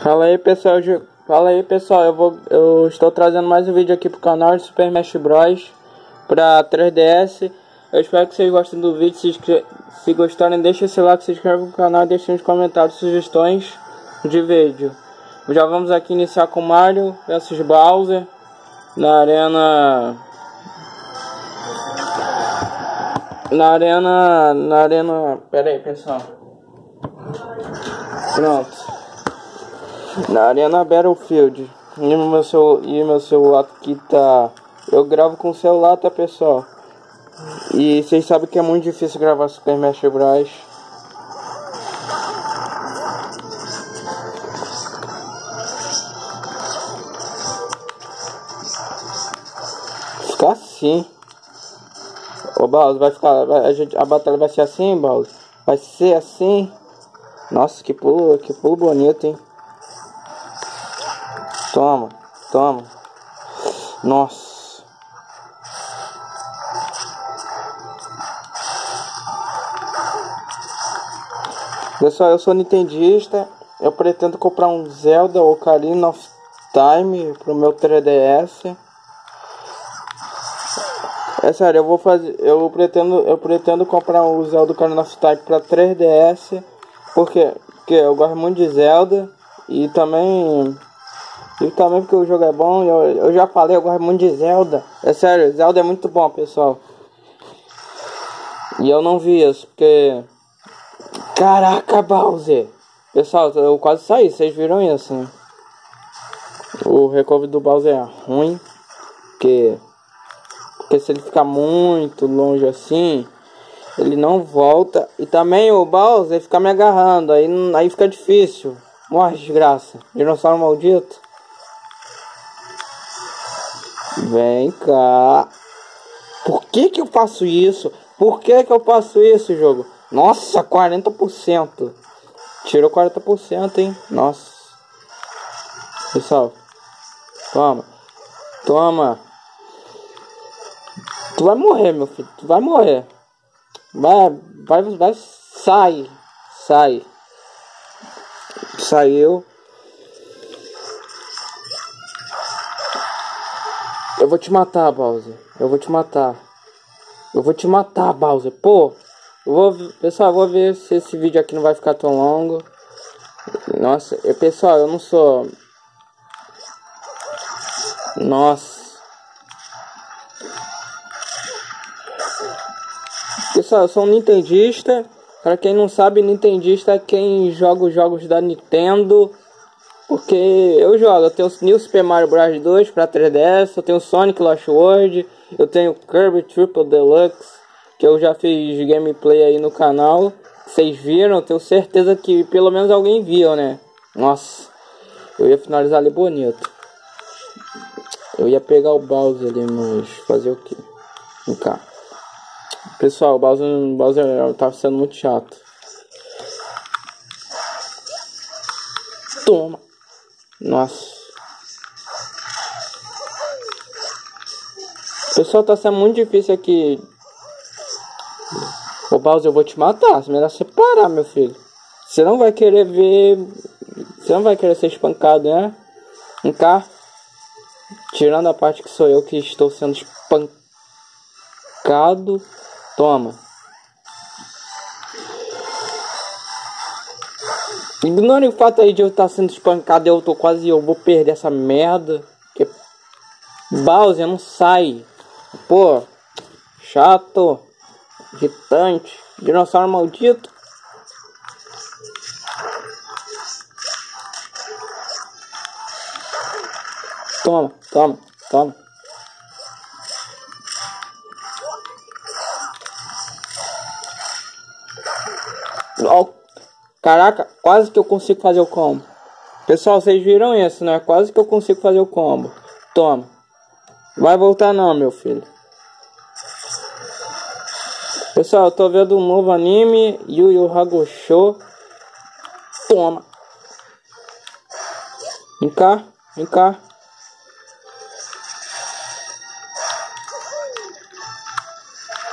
Fala aí pessoal, eu estou trazendo mais um vídeo aqui pro canal de Super Smash Bros para 3DS. Eu espero que vocês gostem do vídeo. Se gostarem, deixa esse like, se inscreve no canal e deixe nos comentários sugestões de vídeo. Já vamos aqui iniciar com Mario vs Bowser na arena. Pera aí pessoal, pronto. Na Arena Battlefield. E meu celular aqui tá... Eu gravo com o celular, tá pessoal? E vocês sabem que é muito difícil gravar Super Smash Bros. Ficar assim. Ô Bowser, vai ficar... A batalha vai ser assim, Bowser? Vai ser assim? Nossa, que pulo bonito, hein? Toma. Nossa. Pessoal, eu sou nintendista. Eu pretendo comprar um Zelda Ocarina of Time pro meu 3DS. É sério, eu pretendo comprar o Zelda Ocarina of Time pra 3DS. Porque eu gosto muito de Zelda. E também porque o jogo é bom. Eu já falei, eu gosto muito de Zelda. É sério, Zelda é muito bom, pessoal. E eu não vi isso, porque... Caraca, Bowser! Pessoal, eu quase saí, vocês viram isso, né? O recovery do Bowser é ruim. Porque se ele ficar muito longe assim, ele não volta. E também o Bowser fica me agarrando. Aí fica difícil. Morre, desgraça. Dinossauro maldito. Vem cá. Por que eu faço isso? Jogo? Nossa, 40%. Tirou 40%, hein? Nossa. Pessoal. Toma. Tu vai morrer, meu filho. Tu vai morrer. Vai. Sai. Saiu. Eu vou te matar, Bowser. Eu vou te matar, Bowser. Pô, pessoal, eu vou ver se esse vídeo aqui não vai ficar tão longo. Nossa, pessoal, eu não sou... Nossa. Pessoal, eu sou um nintendista. Pra quem não sabe, nintendista é quem joga os jogos da Nintendo. Porque eu tenho New Super Mario Bros 2 para 3DS, eu tenho Sonic Lost World, eu tenho Kirby Triple Deluxe, que eu já fiz gameplay aí no canal. Vocês viram? Eu tenho certeza que pelo menos alguém viu, né? Nossa, eu ia finalizar ali bonito. Eu ia pegar o Bowser ali, mas fazer o quê? Vem cá. Pessoal, o Bowser tava sendo muito chato. Toma. Nossa. Pessoal, tá sendo muito difícil aqui. Ô Bowser, eu vou te matar. É melhor você parar, meu filho. Você não vai querer ver. Você não vai querer ser espancado, né? Vem cá. Tirando a parte que sou eu que estou sendo espancado. Toma. Ignore o fato aí de eu estar sendo espancado. Eu vou perder essa merda. Que Bowser não sai. Pô, chato, irritante, dinossauro maldito. Toma. Oh, caraca, quase que eu consigo fazer o combo. Pessoal, vocês viram isso, né? Quase que eu consigo fazer o combo. Toma. Vai voltar não, meu filho. Pessoal, eu tô vendo um novo anime, Yu Yu Hakusho. Toma. Vem cá.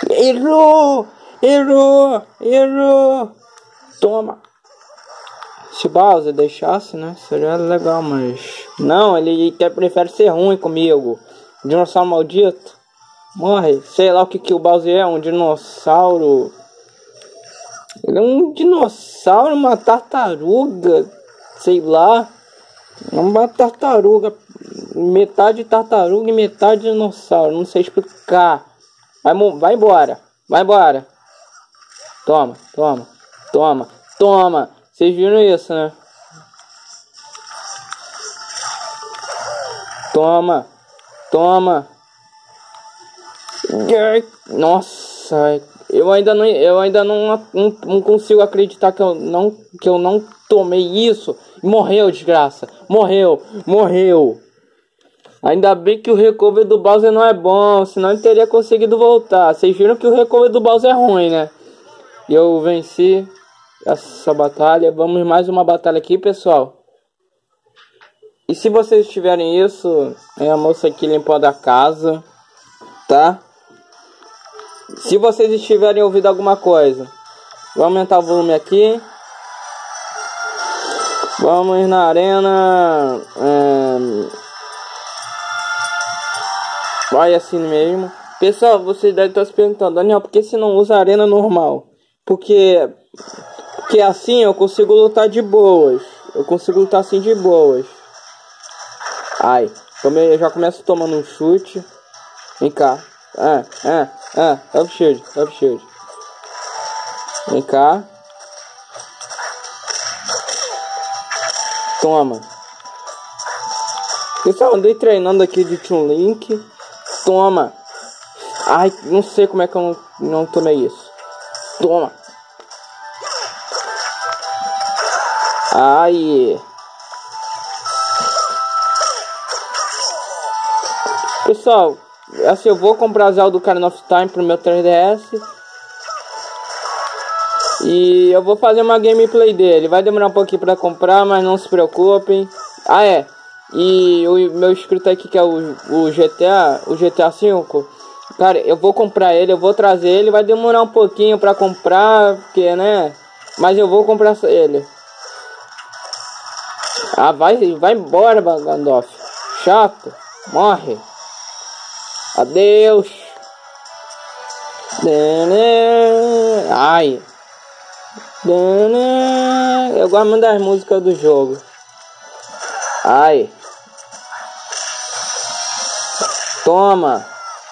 Errou. Toma. Se Bowser deixasse, né? Seria legal, mas... Não, ele prefere ser ruim comigo. Dinossauro maldito. Morre. Sei lá o que o Bowser é. Um dinossauro. Ele é um dinossauro, uma tartaruga. Sei lá. É uma tartaruga. Metade tartaruga e metade dinossauro. Não sei explicar. Vai embora. Vai embora. Toma, toma, toma, toma. Vocês viram isso, né? Toma, toma. Nossa, eu ainda não consigo acreditar que eu não tomei isso. Morreu, desgraça. Morreu. Ainda bem que o recover do Bowser não é bom, senão ele teria conseguido voltar. Vocês viram que o recover do Bowser é ruim, né? E eu venci essa batalha. Vamos mais uma batalha aqui, pessoal. E se vocês tiverem isso, é a moça aqui limpando a casa, tá? Se vocês estiverem ouvindo alguma coisa, vou aumentar o volume aqui. Vamos na arena. Vai assim mesmo. Pessoal, vocês devem estar se perguntando, Daniel, por que você não usa a arena normal? Porque assim eu consigo lutar de boas. Eu consigo lutar assim de boas. Ai, eu já começo tomando um chute. Vem cá. Up shield. Vem cá. Toma. Pessoal, andei treinando aqui de Chun-Link. Toma. Ai, não sei como é que eu não tomei isso. Toma. Ai. Pessoal, assim, eu vou comprar Zelda Ocarina of Time pro meu 3DS. E eu vou fazer uma gameplay dele. Vai demorar um pouquinho pra comprar, mas não se preocupem. Ah, é. E o meu inscrito aqui, que é o GTA V. Cara, eu vou comprar ele, eu vou trazer ele. Vai demorar um pouquinho pra comprar, porque, né? Mas eu vou comprar ele. Ah, vai embora, Gandalf. Chato. Morre. Adeus. Ai. Eu gosto muito das músicas do jogo. Ai. Toma.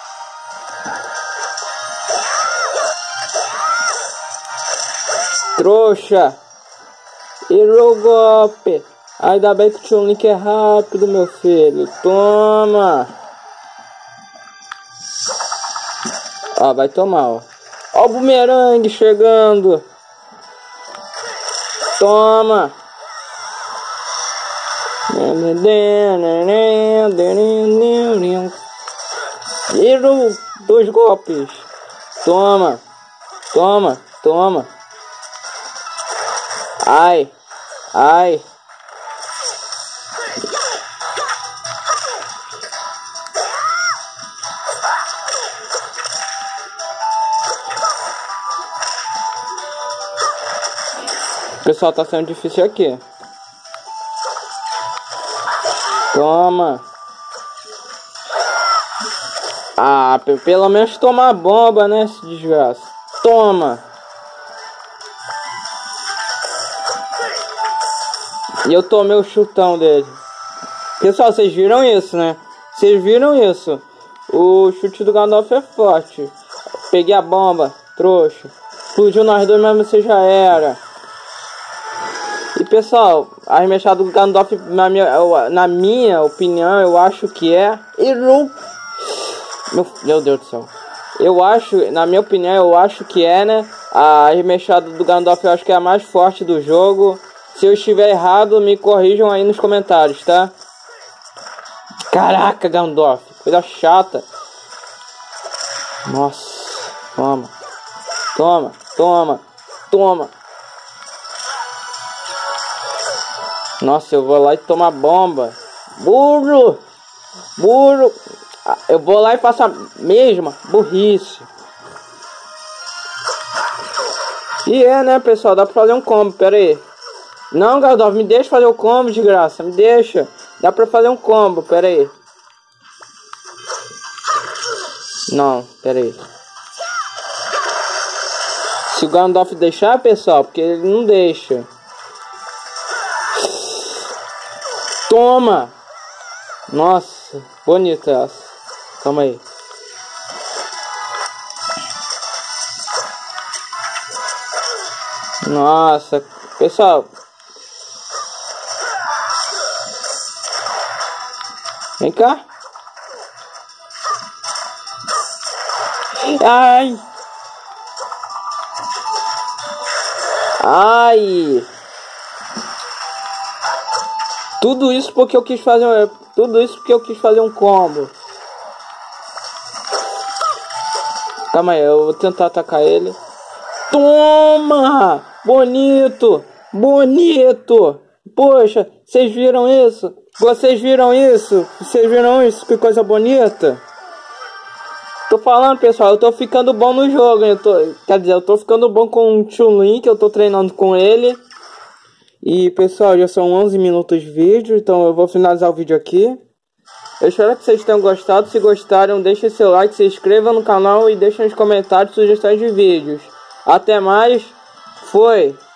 Trouxa. Errou o golpe. Ainda bem que o Chun-Link é rápido, meu filho. Toma. Ó, vai tomar, ó. Ó o bumerangue chegando. Toma. Errou 2 golpes. Toma. Ai. Pessoal, tá sendo difícil aqui. Toma. Ah, pelo menos toma a bomba, né, esse desgraça. Toma. E eu tomei o chutão dele. Pessoal, vocês viram isso, né? Vocês viram isso? O chute do Gandalf é forte. Peguei a bomba, trouxa. Explodiu nós dois, mas você já era. E pessoal, a arremessada do Gandalf, na minha opinião, eu acho que é... Errou! Meu Deus do céu. Na minha opinião, eu acho que é, né? A arremessada do Gandalf eu acho que é a mais forte do jogo. Se eu estiver errado, me corrijam aí nos comentários, tá? Caraca, Gandalf, coisa chata. Nossa, toma. Nossa, eu vou lá e tomar bomba. Burro. Eu vou lá e faço a mesma burrice. E né, pessoal, dá pra fazer um combo, pera aí. Não, Gandalf, me deixa fazer o combo, de graça. Me deixa. Dá pra fazer um combo, pera aí. Não, pera aí. Se o Gandalf deixar, pessoal, porque ele não deixa. Toma! Nossa, bonita essa. Calma aí. Nossa, pessoal. Vem cá. Ai. Ai. Tudo isso porque eu quis fazer um combo. Calma aí, eu vou tentar atacar ele. Toma! Bonito! Bonito! Poxa, vocês viram isso? Vocês viram isso? Vocês viram isso? Que coisa bonita! Tô falando, pessoal, eu tô ficando bom no jogo. Quer dizer, eu tô ficando bom com o Chun-Li, que eu tô treinando com ele. E, pessoal, já são 11 minutos de vídeo, então eu vou finalizar o vídeo aqui. Eu espero que vocês tenham gostado. Se gostaram, deixem seu like, se inscrevam no canal e deixem nos comentários sugestões de vídeos. Até mais. Foi.